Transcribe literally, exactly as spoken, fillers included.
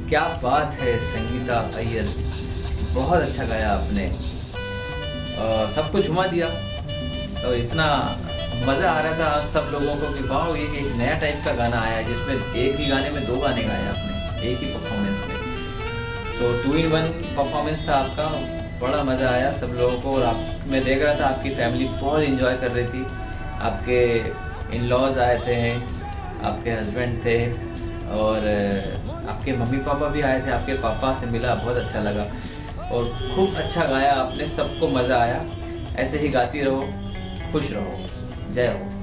क्या बात है संगीता अय्यर, बहुत अच्छा गाया आपने। आ, सबको झुमा दिया और इतना मज़ा आ रहा था सब लोगों को कि वाह, ये एक नया टाइप का गाना आया है जिसमें एक ही गाने में दो गाने गाए आपने एक ही परफॉर्मेंस में। तो टू इन वन परफॉर्मेंस था आपका, बड़ा मज़ा आया सब लोगों को। और आप, मैं देख रहा था आपकी फैमिली बहुत एंजॉय कर रही थी। आपके इन लॉज आए थे, आपके हस्बैंड थे और आपके मम्मी पापा भी आए थे। आपके पापा से मिला, बहुत अच्छा लगा और खूब अच्छा गाया आपने, सबको मज़ा आया। ऐसे ही गाती रहो, खुश रहो, जय हो।